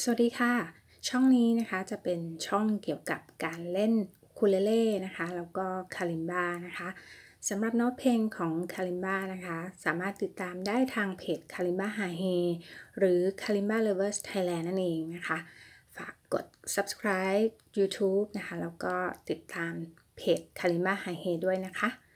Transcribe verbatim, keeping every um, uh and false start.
สวัสดีค่ะช่องนี้นะคะจะเป็นช่องเกี่ยวกับการเล่นอูคูเลเล่นะคะแล้วก็คาลิมบานะคะสำหรับโน้ตเพลงของคาลิมบานะคะสามารถติดตามได้ทางเพจคาลิมบาฮาเฮหรือ Kalimba Lovers Thailand นั่นเองนะคะฝากกด ซับสไครบ์ ยูทูบ นะคะแล้วก็ติดตามเพจคาลิมบาฮาเฮด้วยนะคะ